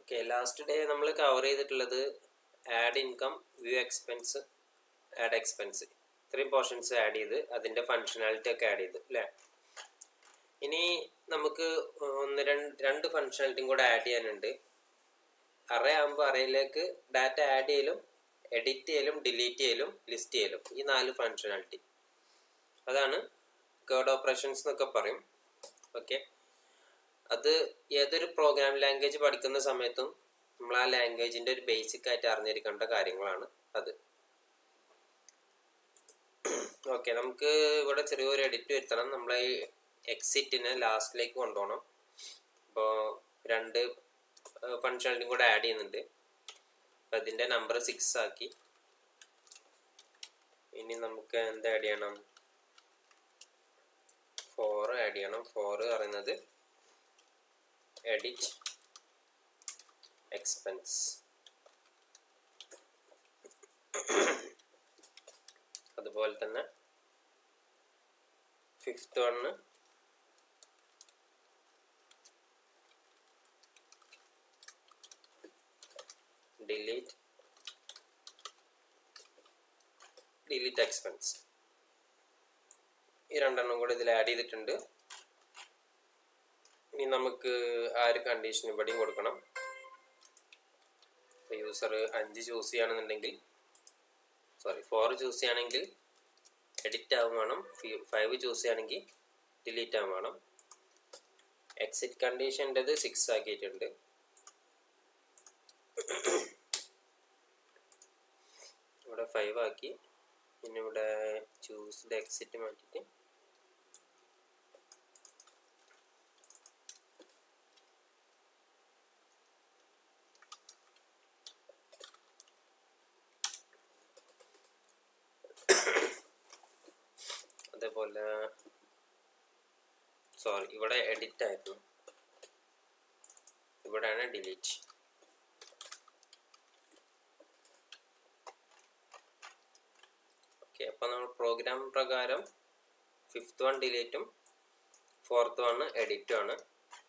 Okay, last day നമ്മൾ cover ചെയ്തിട്ടുള്ളത് add income, view expense, add expense, ഇത്രയും portions add ചെയ്ത് അതിൻ്റെ ഫങ്ഷനാലിറ്റി ഒക്കെ ആഡ് ചെയ്ത് അല്ലേ. ഇനി നമുക്ക് രണ്ട് ഫങ്ഷനാലിറ്റിയും കൂടെ ആഡ് ചെയ്യാനുണ്ട്. അറേ ആകുമ്പോൾ അറേയിലേക്ക് ഡാറ്റ ആഡ് ചെയ്യലും എഡിറ്റ് ചെയ്യലും ഡിലീറ്റ് ചെയ്യലും ലിസ്റ്റ് ചെയ്യലും, ഈ 4 ഫങ്ഷനാലിറ്റി, അതാണ് കേർഡ് ഓപ്പറേഷൻസ് എന്നൊക്കെ പറയും. ഓക്കെ, അത് ഏതൊരു പ്രോഗ്രാം ലാംഗ്വേജ് പഠിക്കുന്ന സമയത്തും നമ്മൾ ആ ലാംഗ്വേജിൻ്റെ ഒരു ബേസിക് ആയിട്ട് അറിഞ്ഞിരിക്കേണ്ട കാര്യങ്ങളാണ് അത്. ഓക്കെ, നമുക്ക് ഇവിടെ ചെറിയൊരു എഡിറ്റ് വരുത്തണം. നമ്മൾ ഈ എക്സിറ്റിനെ ലാസ്റ്റിലേക്ക് കൊണ്ടുപോകണം. അപ്പോൾ 2 ഫങ്ഷനാലിറ്റിയും കൂടെ ആഡ് ചെയ്യുന്നുണ്ട്. അപ്പം അതിൻ്റെ നമ്പർ 6 ആക്കി. ഇനി നമുക്ക് എന്ത് ആഡ് ചെയ്യണം? 4 ആഡ് ചെയ്യണം. 4 പറയുന്നത് എഡിറ്റ് എക്സ്പെൻസ്. അതുപോലെ തന്നെ 5th വണ് ഡിലീറ്റ് എക്സ്പെൻസ്. ഈ 2 കൂടെ ഇതിൽ ആഡ് ചെയ്തിട്ടുണ്ട്. ഇനി നമുക്ക് ആ ഒരു കണ്ടീഷൻ ഇവിടെയും കൊടുക്കണം. യൂസർ 5 ചൂസ് ചെയ്യുകയാണെന്നുണ്ടെങ്കിൽ 4 ചൂസ് ചെയ്യുകയാണെങ്കിൽ എഡിറ്റ് ആവും വേണം, 5 ചൂസ് ചെയ്യുകയാണെങ്കിൽ ഡിലീറ്റ് ആവും വേണം. എക്സിറ്റ് കണ്ടീഷൻ്റെത് 6 ആക്കിയിട്ടുണ്ട്. ഇവിടെ 5 ആക്കി. പിന്നെ ഇവിടെ ചൂസ് ദ എക്സിറ്റ് മാറ്റിയിട്ട് അതേപോലെ ഇവിടെ എഡിറ്റ് ആയിരുന്നു, ഇവിടെയാണ് ഡിലീറ്റ്. ഓക്കെ, അപ്പോൾ നമ്മൾ പ്രോഗ്രാം പ്രകാരം 5th വൺ ഡിലീറ്റും 4th വൺ എഡിറ്റും ആണ്.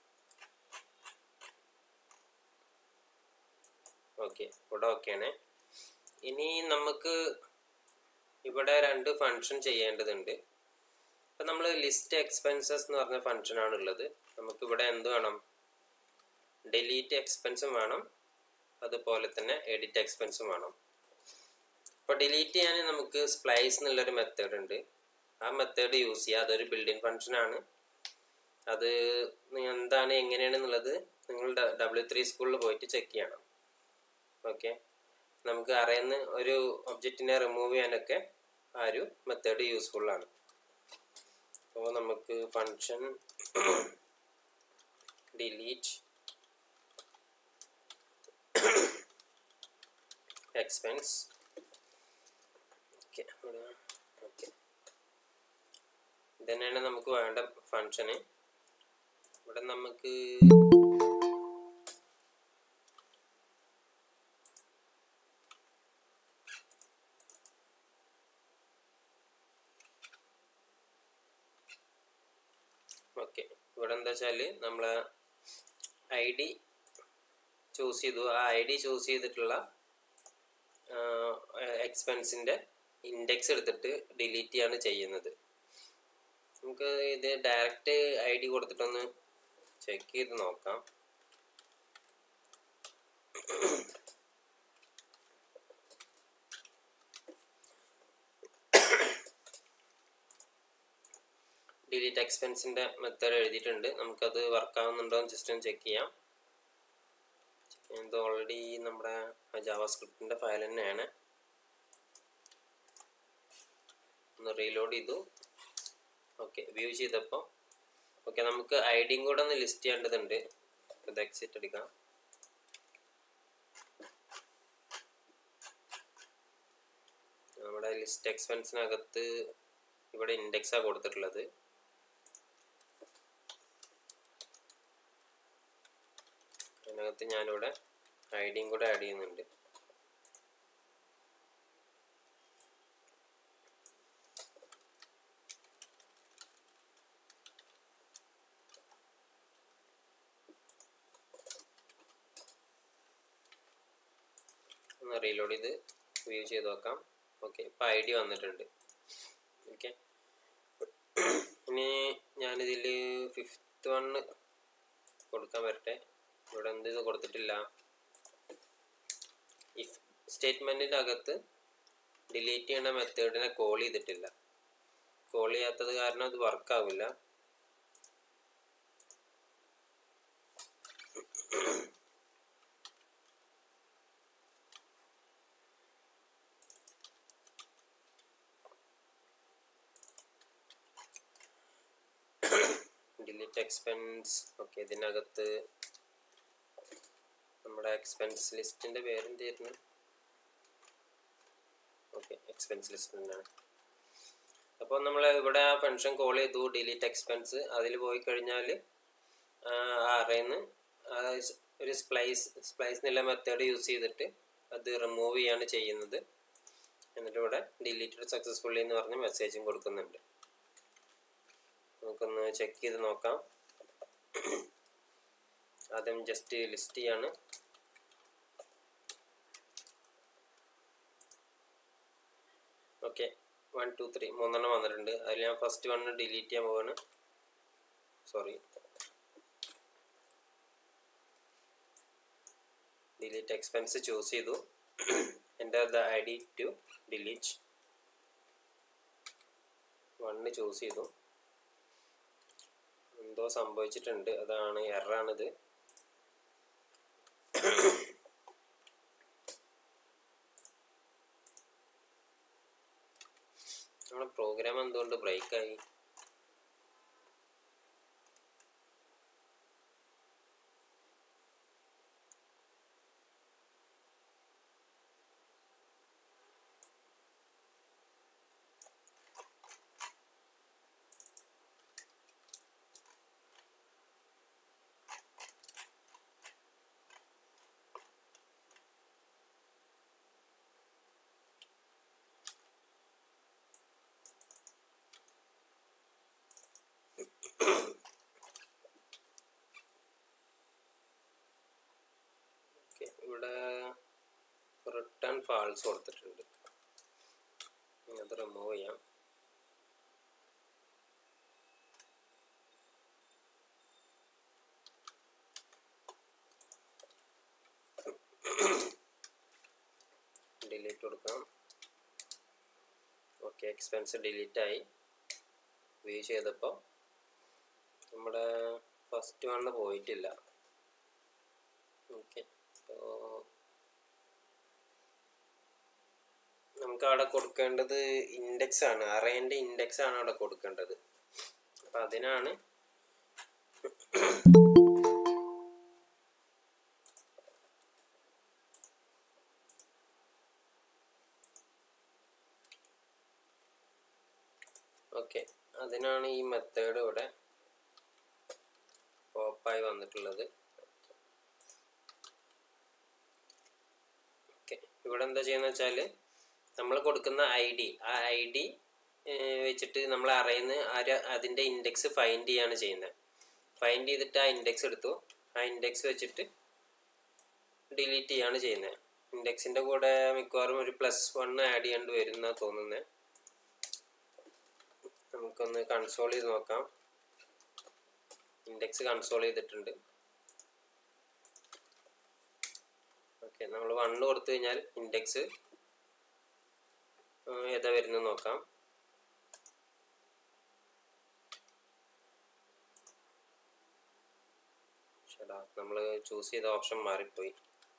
ഓക്കെ, ഇവിടെ ഓക്കെയാണ്. ഇനി നമുക്ക് ഇവിടെ 2 ഫങ്ഷൻ ചെയ്യേണ്ടതുണ്ട്. അപ്പം നമ്മൾ ലിസ്റ്റ് എക്സ്പെൻസസ് എന്ന് പറഞ്ഞ ഫങ്ഷനാണ് ഉള്ളത്. നമുക്കിവിടെ എന്ത് വേണം? ഡിലീറ്റ് എക്സ്പെൻസും വേണം, അതുപോലെ തന്നെ എഡിറ്റ് എക്സ്പെൻസും വേണം. അപ്പോൾ ഡിലീറ്റ് ചെയ്യാൻ നമുക്ക് സ്പ്ലൈസ് എന്നുള്ളൊരു മെത്തേഡ് ഉണ്ട്. ആ മെത്തേഡ് യൂസ് ചെയ്യുക. അതൊരു ബിൽഡിംഗ് ഫങ്ഷനാണ്. അത് എന്താണ് എങ്ങനെയാണെന്നുള്ളത് നിങ്ങൾ W3 സ്കൂളിൽ പോയിട്ട് ചെക്ക് ചെയ്യണം. ഓക്കെ, നമുക്ക് അറിയുന്ന ഒരു ഒബ്ജക്റ്റിനെ റിമൂവ് ചെയ്യാനൊക്കെ ആ ഒരു മെത്തേഡ് യൂസ്ഫുള്ളാണ്. അപ്പോൾ നമുക്ക് ഫങ്ഷൻ ഡിലീറ്റ് എക്സ്പെൻസ്. ഓക്കെ, ഇതന്നെയാണ് നമുക്ക് വേണ്ട ഫങ്ഷന്. ഇവിടെ നമുക്ക് ഇവിടെ എന്താ വെച്ചാൽ നമ്മൾ ID ചൂസ് ചെയ്തു. ആ ID ചൂസ് ചെയ്തിട്ടുള്ള എക്സ്പെൻസിൻ്റെ ഇൻഡെക്സ് എടുത്തിട്ട് ഡിലീറ്റ് ചെയ്യാണ് ചെയ്യുന്നത്. നമുക്ക് ഇത് ഡയറക്റ്റ് ID കൊടുത്തിട്ടൊന്ന് ചെക്ക് ചെയ്ത് നോക്കാം. ഡിലീറ്റ് എക്സ്പെൻസിൻ്റെ മെത്തേഡ് എഴുതിയിട്ടുണ്ട്. നമുക്കത് വർക്ക് ആവുന്നുണ്ടോ എന്ന് ജസ്റ്റ് ഒന്ന് ചെക്ക് ചെയ്യാം. ഇത് ഓൾറെഡി നമ്മുടെ ജാവാസ്ക്രിപ്റ്റിൻ്റെ ഫയൽ തന്നെയാണ്. ഒന്ന് റീലോഡ് ചെയ്തു. ഓക്കെ, വ്യൂ ചെയ്തപ്പോൾ ഓക്കെ. നമുക്ക് ഐഡിയും കൂടെ ഒന്ന് ലിസ്റ്റ് ചെയ്യേണ്ടതുണ്ട്. ഇത് എക്സിറ്റ് അടിക്കാം. നമ്മുടെ ലിസ്റ്റ് എക്സ്പെൻസിനകത്ത് ഇവിടെ ഇൻഡെക്സാണ് കൊടുത്തിട്ടുള്ളത്. അതിനകത്ത് ഞാനിവിടെ ഐഡിയും കൂടെ ആഡ് ചെയ്യുന്നുണ്ട്. ഒന്ന് റീലോഡ് ചെയ്ത് വ്യൂ ചെയ്ത് നോക്കാം. ഓക്കെ, ഇപ്പോൾ ID വന്നിട്ടുണ്ട്. ഓക്കെ, ഇനി ഞാനിതിൽ 5th വൺ കൊടുക്കാൻ വരട്ടെ. ഇവിടെ എന്ത് ഇത് കൊടുത്തിട്ടില്ല. ഇഫ് സ്റ്റേറ്റ്മെൻറ്റിൻ്റെ അകത്ത് ഡിലീറ്റ് ചെയ്യണ മെത്തേഡിനെ കോൾ ചെയ്തിട്ടില്ല. കോൾ ചെയ്യാത്തത് കാരണം അത് വർക്കാവില്ല. Delete expense. ഓക്കെ, ഇതിനകത്ത് നമ്മുടെ എക്സ്പെൻസ് ലിസ്റ്റിൻ്റെ പേരെന്തായിരുന്നു? ഓക്കെ, എക്സ്പെൻസ് ലിസ്റ്റ് തന്നെയാണ്. അപ്പോൾ നമ്മൾ ഇവിടെ ആ ഫംഗ്ഷൻ കോൾ ചെയ്തു ഡിലീറ്റ് എക്സ്പെൻസ്. അതിൽ പോയി കഴിഞ്ഞാൽ അറേന്ന് ഒരു സ്പ്ലൈസ് എന്നുള്ള മെത്തേഡ് യൂസ് ചെയ്തിട്ട് അത് റിമൂവ് ചെയ്യാണ് ചെയ്യുന്നത്. എന്നിട്ട് ഇവിടെ ഡിലീറ്റഡ് സക്സസ്ഫുള്ളി എന്ന് പറഞ്ഞ് മെസ്സേജും കൊടുക്കുന്നുണ്ട്. നമുക്കൊന്ന് ചെക്ക് ചെയ്ത് നോക്കാം. ആദ്യം ജസ്റ്റ് ലിസ്റ്റ് ചെയ്യാണ്. ഓക്കെ, 1 2 3 3 വന്നിട്ടുണ്ട്. അതിൽ ഞാൻ ഫസ്റ്റ് വൺ ഡിലീറ്റ് ചെയ്യാൻ പോവാണ്. സോറി, ഡിലീറ്റ് എക്സ്പെൻസ് ചൂസ് ചെയ്തു. Enter the ID to delete. 1 choose ചെയ്തു. എന്തോ സംഭവിച്ചിട്ടുണ്ട്, അതാണ് എററാണിത്. നമ്മുടെ പ്രോഗ്രാം എന്തുകൊണ്ട് ബ്രേക്കായി? ഇവിടെ റിട്ടേൺ ഫാൾസ് കൊടുത്തിട്ടുണ്ട്. അത് റിമൂവ് ചെയ്യാം. ഡിലീറ്റ് കൊടുക്കാം. ഓക്കെ, എക്സ്പെൻസ് ഡിലീറ്റ് ആയി. വ്യൂ ചെയ്തപ്പോൾ നമ്മുടെ ഫസ്റ്റ് വണ്ണ് പോയിട്ടില്ല. ഓക്കെ, നമുക്ക് അവിടെ കൊടുക്കേണ്ടത് ഇൻഡെക്സ് ആണ്. അറേൻ്റെ ഇൻഡെക്സ് ആണ് അവിടെ കൊടുക്കേണ്ടത്. അപ്പം അതിനാണ് ഓക്കെ, അതിനാണ് ഈ മെത്തേഡ് ഇവിടെ പോപ്പായി വന്നിട്ടുള്ളത്. ഓക്കെ, ഇവിടെ എന്താ ചെയ്യുന്നത് വെച്ചാൽ നമ്മൾ കൊടുക്കുന്ന ID, ആ ID വെച്ചിട്ട് നമ്മൾ അറേന്ന് അതിൻ്റെ ഇൻഡെക്സ് ഫൈൻഡ് ചെയ്യാണ് ചെയ്യുന്നത്. ഫൈൻഡ് ചെയ്തിട്ട് ആ ഇൻഡെക്സ് എടുത്തു. ആ ഇൻഡെക്സ് വെച്ചിട്ട് ഡിലീറ്റ് ചെയ്യാണ് ചെയ്യുന്നത്. ഇൻഡെക്സിൻ്റെ കൂടെ മിക്കവാറും ഒരു +1 ആഡ് ചെയ്യേണ്ടി വരും എന്നാണ് തോന്നുന്നത്. നമുക്കൊന്ന് കൺസോൾ ചെയ്ത് നോക്കാം. ഇൻഡെക്സ് കൺസോൾ ചെയ്തിട്ടുണ്ട്. ഓക്കെ, നമ്മൾ 1 കൊടുത്തു കഴിഞ്ഞാൽ ഇൻഡെക്സ് ഏതാ വരുന്നത് നോക്കാം. ശരിടാ, നമ്മൾ ചൂസ് ചെയ്ത ഓപ്ഷൻ മാറിപ്പോയി.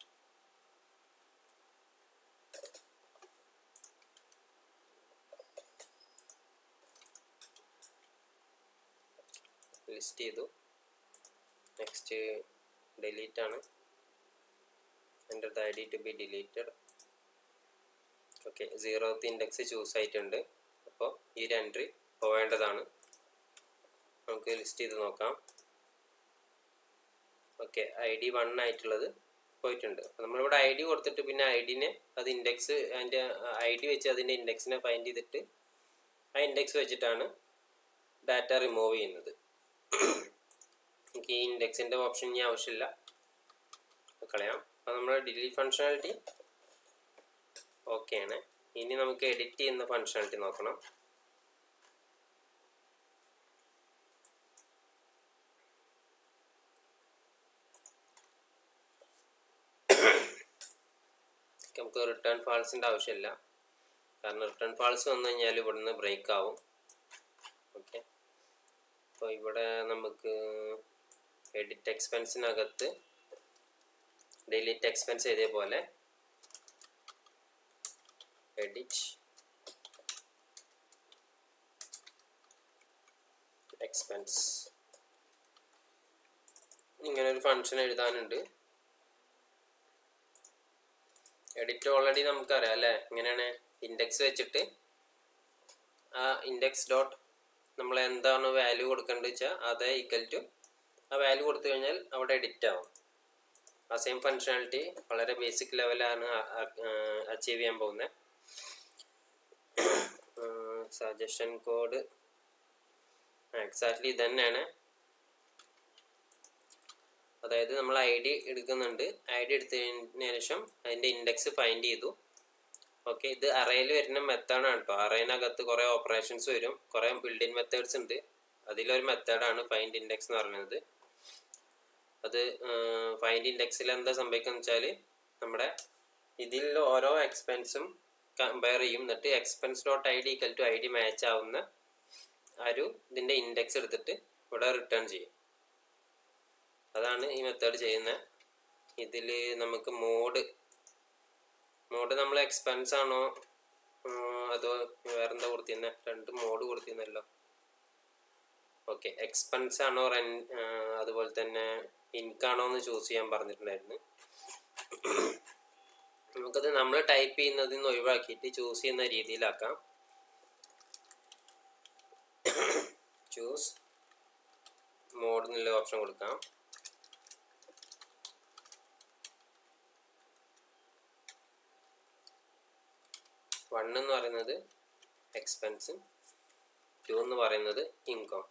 ലിസ്റ്റ് ചെയ്തു. നെക്സ്റ്റ് ഡിലീറ്റ് ആണ്. Enter the ID to be deleted. Okay, 0th index choose ആയിട്ടുണ്ട്. അപ്പോൾ ഈ ഒരു എൻട്രി പോവേണ്ടതാണ്. നമുക്ക് ലിസ്റ്റ് ചെയ്ത് നോക്കാം. ഓക്കെ, ID 1 ആയിട്ടുള്ളത് പോയിട്ടുണ്ട്. അപ്പോൾ നമ്മളിവിടെ ID കൊടുത്തിട്ട് പിന്നെ IDനെ അത് ഇൻഡെക്സ് അതിൻ്റെ ID വെച്ച് അതിൻ്റെ ഇൻഡെക്സിനെ ഫൈൻഡ് ചെയ്തിട്ട് ആ ഇൻഡെക്സ് വെച്ചിട്ടാണ് ഡാറ്റ റിമൂവ് ചെയ്യുന്നത്. എനിക്ക് ഈ ഇൻഡെക്സിൻ്റെ ഓപ്ഷൻ ഇനി ആവശ്യമില്ല, കളയാം. അപ്പോൾ നമ്മൾ ഡിലീറ്റ് ഫങ്ഷനാലിറ്റി ഓക്കെയാണ്. ഇനി നമുക്ക് എഡിറ്റ് ചെയ്യുന്ന ഫങ്ഷനാലിറ്റി നോക്കണം. നമുക്ക് റിട്ടേൺ ഫാൾസിൻ്റെ ആവശ്യമില്ല, കാരണം റിട്ടേൺ ഫാൾസ് വന്നു കഴിഞ്ഞാൽ ഇവിടുന്ന് ബ്രേക്ക് ആവും. ഓക്കെ, അപ്പോൾ ഇവിടെ നമുക്ക് എഡിറ്റ് എക്സ്പെൻസിനകത്ത് ഡിലീറ്റ് എക്സ്പെൻസ് എഴുതിയ പോലെ എഡിറ്റ് എക്സ്പെൻസ് ഇങ്ങനൊരു ഫങ്ഷൻ എഴുതാനുണ്ട്. എഡിറ്റ് ഓൾറെഡി നമുക്കറിയാം അല്ലേ, ഇങ്ങനെയാണ് ഇൻഡെക്സ് വെച്ചിട്ട് ആ ഇൻഡെക്സ് ഡോട്ട് നമ്മൾ എന്താണ് വാല്യൂ കൊടുക്കേണ്ടത് വെച്ചാൽ അതേ ഈക്വൽ ടു ആ വാല്യൂ കൊടുത്തു കഴിഞ്ഞാൽ അവിടെ എഡിറ്റ് ആവും. ആ സെയിം ഫങ്ഷനാലിറ്റി വളരെ ബേസിക് ലെവലാണ് അച്ചീവ് ചെയ്യാൻ പോകുന്നത്. സജഷൻ കോഡ് എക്സാക്ട്ലി ഇതന്നെയാണ്. അതായത് നമ്മൾ ഐ ഡി എടുക്കുന്നുണ്ട്, ഐ ഡി എടുത്തതിന് ശേഷം അതിൻ്റെ ഇൻഡെക്സ് ഫൈൻഡ് ചെയ്തു. ഓക്കെ, ഇത് അറേയിൽ വരുന്ന മെത്തേഡാണ് കേട്ടോ. അറേനകത്ത് കുറേ ഓപ്പറേഷൻസ് വരും, കുറേ ബിൽഡിൻ മെത്തേഡ്സ് ഉണ്ട്. അതിലൊരു മെത്തേഡാണ് ഫൈൻഡ് ഇൻഡെക്സ് എന്ന് പറയുന്നത്. അത് ഫൈൻഡ് ഇൻഡെക്സിൽ എന്താ സംഭവിക്കുന്നത് വെച്ചാൽ നമ്മുടെ ഇതിൽ ഓരോ എക്സ്പെൻസും കമ്പയർ ചെയ്യും, എന്നിട്ട് expense dot I D equal to I D match ആവുന്ന ഒരു ഇതിൻ്റെ ഇൻഡെക്സ് എടുത്തിട്ട് ഇവിടെ റിട്ടേൺ ചെയ്യും. അതാണ് ഈ മെത്തേഡ് ചെയ്യുന്നത്. ഇതിൽ നമുക്ക് മോഡ് നമ്മൾ എക്സ്പെൻസ് ആണോ അതോ വേറെന്താ കൊടുത്തിരുന്നത്, 2 മോഡ് കൊടുത്തിരുന്നല്ലോ. ഓക്കെ, എക്സ്പെൻസ് ആണോ അതുപോലെ തന്നെ ഇൻകാണോ എന്ന് ചൂസ് ചെയ്യാൻ പറഞ്ഞിട്ടുണ്ടായിരുന്നു. നമുക്കത് നമ്മൾ ടൈപ്പ് ചെയ്യുന്നതിൽ നിന്ന് ഒഴിവാക്കിയിട്ട് ചൂസ് ചെയ്യുന്ന രീതിയിലാക്കാം. ചൂസ് മോഡ് എന്നുള്ള ഓപ്ഷൻ കൊടുക്കാം. വൺ എന്ന് പറയുന്നത് എക്സ്പെൻസ്, 2 എന്ന് പറയുന്നത് ഇൻകം.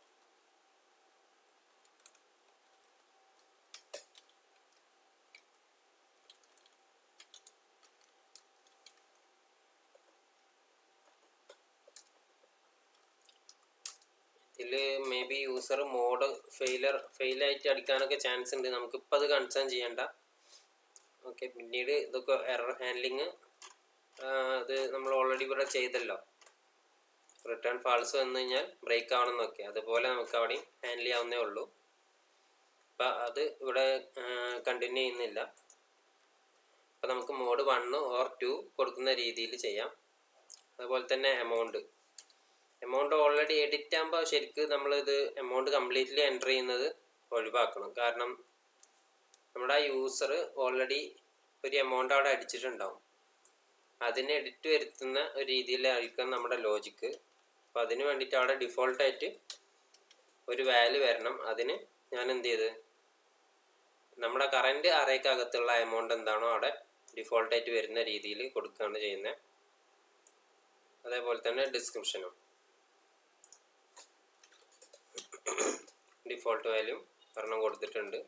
ഇതിൽ മേ ബി യൂസർ മോഡ് ഫെയിലായിട്ട് അടിക്കാനൊക്കെ ചാൻസ് ഉണ്ട്. നമുക്കിപ്പോൾ അത് കൺസേൺ ചെയ്യണ്ട. ഓക്കെ, പിന്നീട് ഇതൊക്കെ എറർ ഹാൻഡ്ലിങ് അത് നമ്മൾ ഓൾറെഡി ഇവിടെ ചെയ്തല്ലോ. റിട്ടേൺ ഫാൾസ് വന്നു കഴിഞ്ഞാൽ ബ്രേക്ക് ആവണമെന്നൊക്കെ, അതുപോലെ നമുക്ക് അവിടെയും ഹാൻഡിൽ ചെയ്യാവുന്നേ ഉള്ളൂ. അപ്പം അത് ഇവിടെ കണ്ടിന്യൂ ചെയ്യുന്നില്ല. അപ്പം നമുക്ക് മോഡ് 1 or 2 കൊടുക്കുന്ന രീതിയിൽ ചെയ്യാം. അതുപോലെ തന്നെ എമൗണ്ട് ഓൾറെഡി എഡിറ്റ് ആകുമ്പോൾ ശരിക്കും നമ്മളിത് എമൗണ്ട് കംപ്ലീറ്റ്ലി എൻ്റർ ചെയ്യുന്നത് ഒഴിവാക്കണം. കാരണം നമ്മുടെ ആ യൂസർ ഓൾറെഡി ഒരു എമൗണ്ട് അവിടെ അടിച്ചിട്ടുണ്ടാവും. അതിന് എഡിറ്റ് വരുത്തുന്ന ഒരു രീതിയിലായിരിക്കും നമ്മുടെ ലോജിക്ക്. അപ്പോൾ അതിന് വേണ്ടിയിട്ട് അവിടെ ഡിഫോൾട്ടായിട്ട് ഒരു വാല്യൂ വരണം. അതിന് ഞാൻ എന്ത് ചെയ്ത് നമ്മുടെ കറൻറ്റ് അറേക്കകത്തുള്ള എമൗണ്ട് എന്താണോ അവിടെ ഡിഫോൾട്ടായിട്ട് വരുന്ന രീതിയിൽ കൊടുക്കുകയാണ് ചെയ്യുന്നത്. അതേപോലെ തന്നെ ഡിസ്ക്രിപ്ഷനും ഡിഫോൾട്ട് വാല്യൂ ഒരെണ്ണം കൊടുത്തിട്ടുണ്ട്.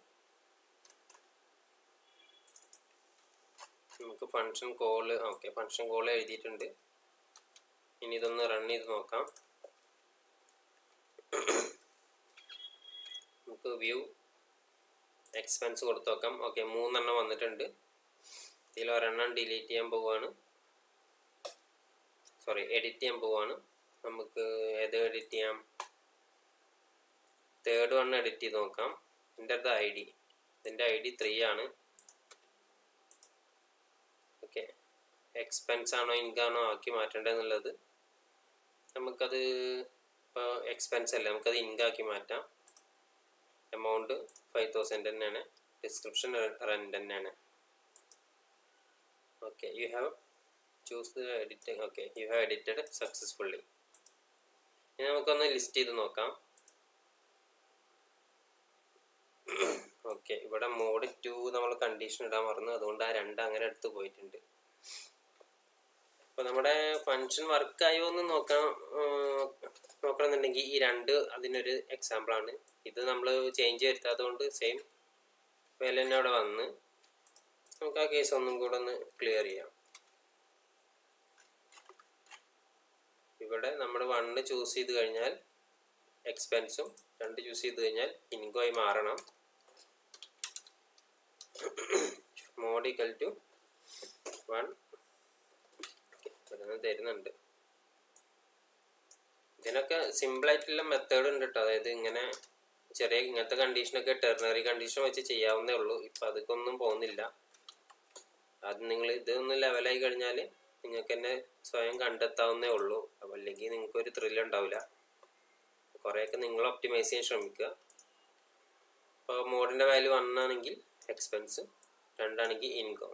നമുക്ക് ഫങ്ഷൻ കോള് ഫങ്ഷൻ കോൾ എഴുതിയിട്ടുണ്ട്. ഇനി ഇതൊന്ന് റൺ ചെയ്ത് നോക്കാം. നമുക്ക് വ്യൂ എക്സ്പെൻസ് കൊടുത്ത് നോക്കാം. ഓക്കെ, 3 എണ്ണം വന്നിട്ടുണ്ട്. ഇതിൽ ഒരെണ്ണം ഡിലീറ്റ് ചെയ്യാൻ പോവുകയാണ്, എഡിറ്റ് ചെയ്യാൻ പോവുകയാണ്. നമുക്ക് ഏത് എഡിറ്റ് ചെയ്യാം? തേർഡ് വൺ എഡിറ്റ് ചെയ്ത് നോക്കാം. ഇതിൻ്റെ ഐ ഡി, ഇതിൻ്റെ ഐ ഡി 3 ആണ്. ഓക്കെ, എക്സ്പെൻസ് ആണോ ഇൻകാണോ ആക്കി മാറ്റേണ്ടതെന്നുള്ളത് നമുക്കത് ഇപ്പോൾ എക്സ്പെൻസ് അല്ലേ, നമുക്കത് ഇൻകാക്കി മാറ്റാം. എമൗണ്ട് 5000 തന്നെയാണ്, ഡിസ്ക്രിപ്ഷൻ റെൻ്റ് തന്നെയാണ്. Okay, you have choose the editing. Okay, you have edited successfully. ഇനി നമുക്കൊന്ന് ലിസ്റ്റ് ചെയ്ത് നോക്കാം. ഓക്കെ, ഇവിടെ മോഡ് 2 നമ്മൾ കണ്ടീഷൻ ഇടാൻ മറന്നു, അതുകൊണ്ട് ആ 2 അങ്ങനെ എടുത്ത് പോയിട്ടുണ്ട്. അപ്പോൾ നമ്മുടെ ഫങ്ഷൻ വർക്കായോ എന്ന് നോക്കണമെന്നുണ്ടെങ്കിൽ ഈ 2 അതിനൊരു എക്സാമ്പിളാണ്. ഇത് നമ്മൾ ചേഞ്ച് വരുത്താത്തത് കൊണ്ട് സെയിം വില തന്നെ അവിടെ വന്ന് നമുക്ക് ആ കേസ് ഒന്നും കൂടെ ഒന്ന് ക്ലിയർ ചെയ്യാം. ഇവിടെ നമ്മൾ 1 ചൂസ് ചെയ്ത് കഴിഞ്ഞാൽ എക്സ്പെൻസും 2 ചൂസ് ചെയ്ത് കഴിഞ്ഞാൽ ഇൻകോയി മാറണം. മോഡ് ഈക്വൽ ടു 1 തരുന്നുണ്ട്. ഇതിനൊക്കെ സിമ്പിളായിട്ടുള്ള മെത്തേഡ് ഉണ്ട് കേട്ടോ. അതായത് ഇങ്ങനെ ഇങ്ങനത്തെ കണ്ടീഷനൊക്കെ ടെർണറി കണ്ടീഷൻ വെച്ച് ചെയ്യാവുന്നേ ഉള്ളൂ. ഇപ്പം അതൊന്നും പോകുന്നില്ല. അത് നിങ്ങൾ ഇതൊന്ന് ലെവലായി കഴിഞ്ഞാൽ നിങ്ങൾക്ക് തന്നെ സ്വയം കണ്ടെത്താവുന്നേ ഉള്ളൂ. അപ്പം അല്ലെങ്കിൽ നിങ്ങൾക്കൊരു ത്രില്ല് ഉണ്ടാവില്ല. കുറേയൊക്കെ നിങ്ങൾ ഒപ്റ്റിമൈസ് ചെയ്യാൻ ശ്രമിക്കുക. അപ്പോൾ മോഡിൻ്റെ വാല്യൂ 1 ആണെങ്കിൽ എക്സ്പെൻസ്, 2 ആണെങ്കിൽ ഇൻകം.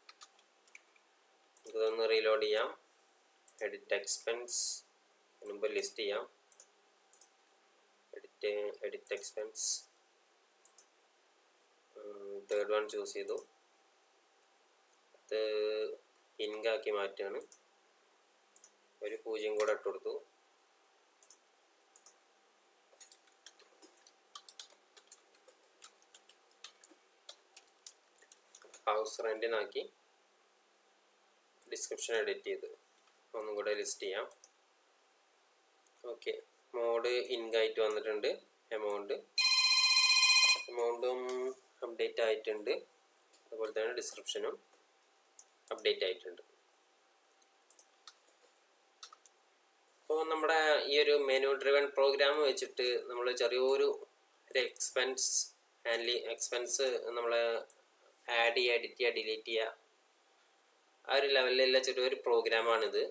ഇതൊന്ന് റീലോഡ് ചെയ്യാം. എഡിറ്റ് എക്സ്പെൻസ് മുമ്പ് ലിസ്റ്റ് ചെയ്യാം. Edit expense third one choose ചെയ്തു. അത് ഇൻകാക്കി മാറ്റുകയാണ്. ഒരു 0 കൂടെ ഇട്ട് കൊടുത്തു. ഹൗസ് റെൻറ്റിനാക്കി ഡിസ്ക്രിപ്ഷൻ എഡിറ്റ് ചെയ്ത് ഒന്നും കൂടെ ലിസ്റ്റ് ചെയ്യാം. ഓക്കെ, മോഡ് ഇൻകായിട്ട് വന്നിട്ടുണ്ട്. എമൗണ്ടും അപ്ഡേറ്റ് ആയിട്ടുണ്ട്. അതുപോലെ തന്നെ ഡിസ്ക്രിപ്ഷനും അപ്ഡേറ്റ് ആയിട്ടുണ്ട്. അപ്പോൾ നമ്മുടെ ഈ ഒരു മെനു ഡ്രിവൺ പ്രോഗ്രാം വെച്ചിട്ട് നമ്മൾ ചെറിയൊരു എക്സ്പെൻസ് നമ്മൾ ആഡ് ചെയ്യുക, എഡിറ്റ് ചെയ്യുക, ഡിലീറ്റ് ചെയ്യുക, ആ ഒരു ലെവലിലുള്ള ചെറിയൊരു പ്രോഗ്രാമാണിത്.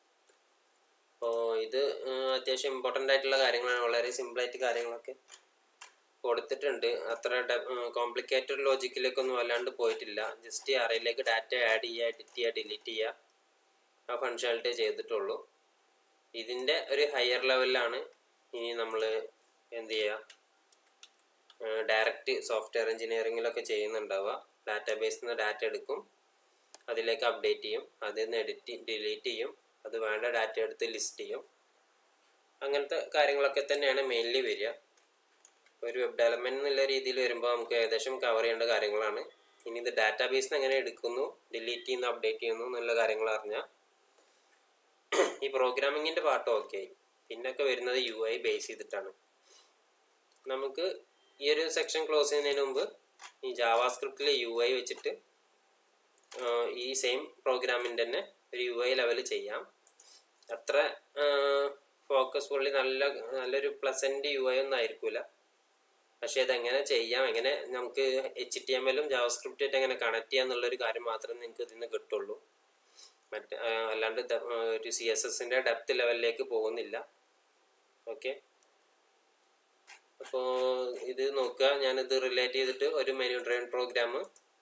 അപ്പോൾ ഇത് അത്യാവശ്യം ഇമ്പോർട്ടൻ്റ് ആയിട്ടുള്ള കാര്യങ്ങളാണ്. വളരെ സിമ്പിളായിട്ട് കാര്യങ്ങളൊക്കെ കൊടുത്തിട്ടുണ്ട്. അത്ര കോംപ്ലിക്കേറ്റഡ് ലോജിക്കിലേക്കൊന്നും വല്ലാണ്ട് പോയിട്ടില്ല. ജസ്റ്റ് അറയിലേക്ക് ഡാറ്റ ആഡ് ചെയ്യുക, എഡിറ്റ് ചെയ്യുക, ഡിലീറ്റ് ചെയ്യുക, ആ ഫങ്ഷനാലിറ്റി ചെയ്തിട്ടുള്ളൂ. ഇതിൻ്റെ ഒരു ഹയർ ലെവലിലാണ് ഇനി നമ്മൾ എന്ത് ചെയ്യുക, ഡയറക്റ്റ് സോഫ്റ്റ്വെയർ എഞ്ചിനീയറിങ്ങിലൊക്കെ ചെയ്യുന്നുണ്ടാവുക. ഡാറ്റാബേസിൽ നിന്ന് ഡാറ്റ എടുക്കും, അതിലേക്ക് അപ്ഡേറ്റ് ചെയ്യും, അതിൽ നിന്ന് ഡിലീറ്റ് ചെയ്യും, അത് വേണ്ട ഡാറ്റ എടുത്ത് ലിസ്റ്റ് ചെയ്യും. അങ്ങനത്തെ കാര്യങ്ങളൊക്കെ തന്നെയാണ് മെയിൻലി വരിക. ഒരു വെബ് ഡെവലപ്മെൻറ്റ് എന്നുള്ള രീതിയിൽ വരുമ്പോൾ നമുക്ക് ഏകദേശം കവർ ചെയ്യേണ്ട കാര്യങ്ങളാണ്. ഇനി ഇത് ഡാറ്റാബേസിൽ നിന്ന് എങ്ങനെ എടുക്കുന്നു, ഡിലീറ്റ് ചെയ്യുന്നു, അപ്ഡേറ്റ് ചെയ്യുന്നു എന്നുള്ള കാര്യങ്ങൾ അറിഞ്ഞാൽ ഈ പ്രോഗ്രാമിങ്ങിൻ്റെ പാർട്ട് ഓക്കെ ആയി. പിന്നൊക്കെ വരുന്നത് UI ബേസ് ചെയ്തിട്ടാണ്. നമുക്ക് ഈ ഒരു സെക്ഷൻ ക്ലോസ് ചെയ്യുന്നതിന് മുമ്പ് ഈ ജാവാസ്ക്രിപ്റ്റിൽ UI വെച്ചിട്ട് ഈ സെയിം പ്രോഗ്രാമിൻ്റെ തന്നെ ഒരു UI ലെവൽ ചെയ്യാം. അത്ര ഫോക്കസ്ഫുള്ളി നല്ലൊരു പ്ലസൻറ്റ് UI ഒന്നും ആയിരിക്കില്ല. പക്ഷേ അതെങ്ങനെ ചെയ്യാം, എങ്ങനെ നമുക്ക് HTML-ഉം ജാവാസ്ക്രിപ്റ്റും ആയിട്ട് എങ്ങനെ കണക്ട് ചെയ്യാം എന്നുള്ളൊരു കാര്യം മാത്രമേ നിങ്ങൾക്ക് ഇതിൽ നിന്ന് കിട്ടുള്ളൂ. അല്ലാണ്ട് ഒരു CSS-ൻ്റെ ഡെപ്ത് ലെവലിലേക്ക് പോകുന്നില്ല. ഓക്കെ, അപ്പോൾ ഇത് നോക്കുക. ഞാനിത് റിലേറ്റ് ചെയ്തിട്ട് ഒരു menu driven program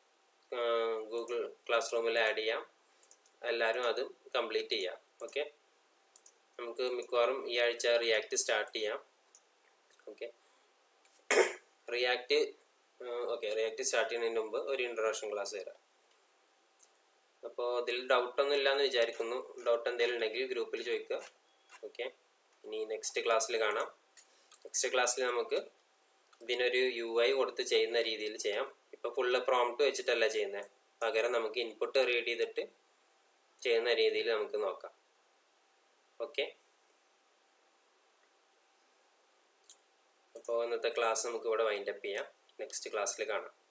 Google class റൂമിൽ ആഡ് ചെയ്യാം. എല്ലാവരും അതും കംപ്ലീറ്റ് ചെയ്യാം. ഓക്കെ, നമുക്ക് മിക്കവാറും ഈ ആഴ്ച റിയാക്ട് സ്റ്റാർട്ട് ചെയ്യാം. ഓക്കെ, റിയാക്ട് സ്റ്റാർട്ട് ചെയ്യുന്നതിന് മുമ്പ് ഒരു ഇൻട്രൊഡക്ഷൻ ക്ലാസ് തരാം. അപ്പോൾ ഇതിൽ ഡൗട്ടൊന്നും ഇല്ലയെന്ന് വിചാരിക്കുന്നു. ഡൗട്ട് എന്തെങ്കിലും ഉണ്ടെങ്കിൽ ഗ്രൂപ്പിൽ ചോദിക്കുക. ഓക്കെ, ഇനി നെക്സ്റ്റ് ക്ലാസ്സിൽ കാണാം. നെക്സ്റ്റ് ക്ലാസ്സിൽ നമുക്ക് ഇതിനൊരു UI കൊടുത്ത് ചെയ്യുന്ന രീതിയിൽ ചെയ്യാം. ഇപ്പോൾ ഫുള്ള് പ്രോംപ്റ്റ് വെച്ചിട്ടല്ല ചെയ്യുന്നത്, പകരം നമുക്ക് ഇൻപുട്ട് റീഡ് ചെയ്തിട്ട് ചെയ്യുന്ന രീതിയിൽ നമുക്ക് നോക്കാം. ഓക്കെ, അപ്പോൾ ഇന്നത്തെ ക്ലാസ് നമുക്ക് ഇവിടെ വൈൻഡപ്പ് ചെയ്യാം. നെക്സ്റ്റ് ക്ലാസ്സിൽ കാണാം.